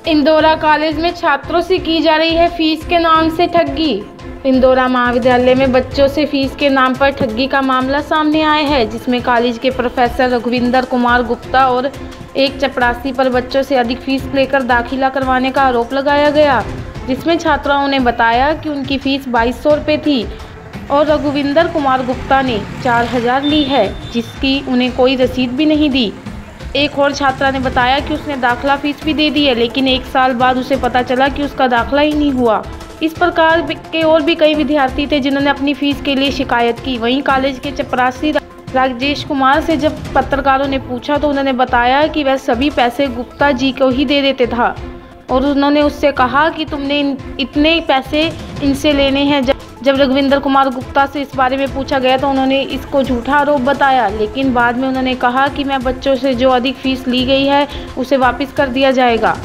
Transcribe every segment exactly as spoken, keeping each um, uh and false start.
Indora college में छात्रों से की जा रही है फीस के नाम से ठगी। इंदौरा महाविद्यालय में बच्चों से फीस के नाम पर ठगी का मामला सामने आया है, जिसमें कॉलेज के प्रोफेसर रघुविंदर कुमार गुप्ता और एक चपरासी पर बच्चों से अधिक फीस लेकर दाखिला करवाने का आरोप लगाया गया, जिसमें छात्राओं ने बताया कि उनकी फीस बाईस सौ रुपये थी और रघुविंदर कुमार गुप्ता ने चार हजार ली है, जिसकी उन्हें कोई रसीद भी नहीं दी। एक और छात्रा ने बताया कि उसने दाखिला फीस भी दे दी है, लेकिन एक साल बाद उसे पता चला कि उसका दाखिला ही नहीं हुआ। इस प्रकार के और भी कई विद्यार्थी थे जिन्होंने अपनी फीस के लिए शिकायत की। वहीं कॉलेज के चपरासी राजेश कुमार से जब पत्रकारों ने पूछा तो उन्होंने बताया कि वह सभी पैसे गुप्ता जी को ही दे देते था और उन्होंने उससे कहा कि तुमने इतने पैसे इनसे लेने हैं। जब जब रघुविंदर कुमार गुप्ता से इस बारे में पूछा गया तो उन्होंने इसको झूठा आरोप बताया, लेकिन बाद में उन्होंने कहा कि मैं बच्चों से जो अधिक फीस ली गई है उसे वापस कर दिया जाएगा।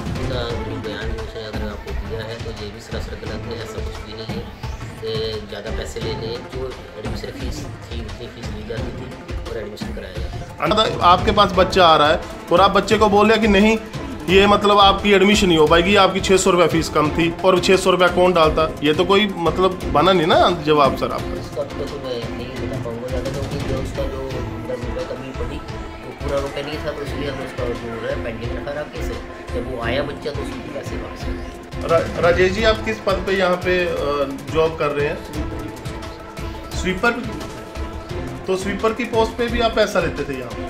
ज़्यादा पैसे ले ले, जो एडमिशन फीस थी उतनी फीस ली जाती थी और एडमिशन कराया जाता। आपके पास बच्चा आ रहा है और आप बच्चे को बोल रहे कि नहीं ये मतलब आपकी एडमिशन नहीं हो पाएगी, आपकी छः सौ रुपया फीस कम थी और छः सौ रुपया कौन डालता, ये तो कोई मतलब बना नहीं ना जवाब सर आपका। इसका तो मैं नहीं बता पाऊँगा ज़्यादा, क्योंकि जो उसका जो दस रुपये कमी पड़ी वो पूरा रुपये नहीं था, तो इसलिए हमने उसका जो है पेंडिंग रखा रखे से जब वो आया बच्चा तो उसके पैसे वापस। राजेश जी आप किस पद पे यहाँ पे जॉब कर रहे हैं? स्वीपर। तो स्वीपर की पोस्ट पे भी आप पैसा लेते थे यहाँ?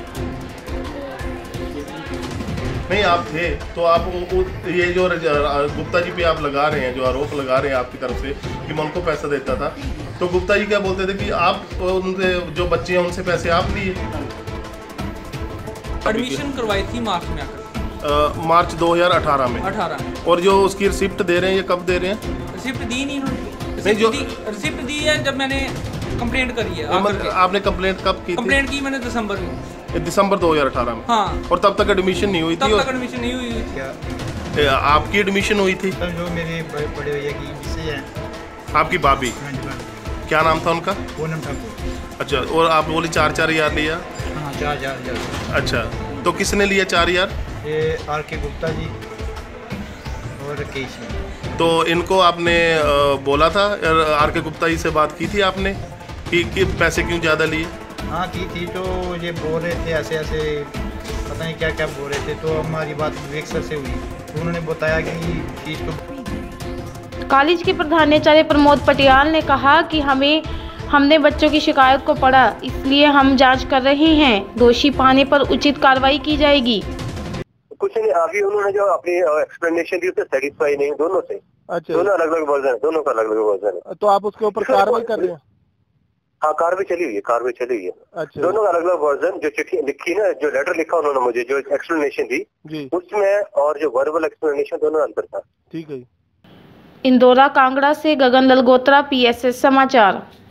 नहीं आप थे, तो आप ये जो गुप्ता जी पे आप लगा रहे हैं, जो आरोप लगा रहे हैं आपकी तरफ से कि मैं उनको पैसा देता था, तो गुप्ता जी क्या बोलते थे कि आप उनसे जो बच्चे हैं उनसे पैसे आप लिए? एडमिशन करवाई थी मार्च में आकर। मार्च दो हज़ार अठारह में। अठारह में। और जो उसकी रिसिप्ट दे रहे हैं ये कब दे रहे हैं? रिसिप्ट दी नहीं उन्होंने। नहीं जो रिसिप्ट दी है जब मैंने कंप्लेंट करी है। आपने कंप्लेंट कब की? कंप्लेंट की मैंने दिसंबर में। दिसंबर दो हज़ार अठारह में। हाँ। और तब तक एडमिशन नहीं हुई थी? तब तक एडमिशन नहीं हुई थी। आपकी एडमिशन हुई थी? जो मेरे बड़े भैया की मिसेज है। आपकी भाभी? क्या नाम था उनका? पूनम ठाकुर। अच्छा, और आप बोली चार चार हजार लिया? हाँ चार हजार। अच्छा, तो किसने लिया चार हजार? ये आर के गुप्ता जी और राकेश जी। तो इनको आपने बोला था, आर के गुप्ता जी से बात की थी आपने कि, कि पैसे क्यों ज़्यादा लिए? हाँ की थी, तो ये बोल रहे थे ऐसे ऐसे पता नहीं क्या क्या बोल रहे थे, तो हमारी बात विवेक सर से हुई तो उन्होंने बताया कि फीस तो। कॉलेज के प्रधानाचार्य प्रमोद पटियाल ने कहा कि हमें हमने बच्चों की शिकायत को पढ़ा, इसलिए हम जांच कर रहे हैं, दोषी पाने पर उचित कार्रवाई की जाएगी। कुछ नहीं, अभी उन्होंने जो अपनी एक्सप्लेनेशन दी उससे सेटिस्फाई नहीं दोनों से। अच्छा, दोनों अलग अलग वर्जन है, दोनों का अलग अलग वर्जन है। तो आप उसके ऊपर कार्रवाई कर रहे हैं? हाँ कार्रवाई चली हुई है, कार्रवाई चली हुई है। अच्छा। दोनों का अलग अलग वर्जन, जो चिट्ठी लिखी ना, जो लेटर लिखा उन्होंने मुझे, जो एक्सप्लेनेशन दी उसमें और जो वर्बल एक्सप्लेनेशन, दोनों अंतर था। ठीक है। इंदौरा कांगड़ा से Gagan Lalgotra, P S S समाचार।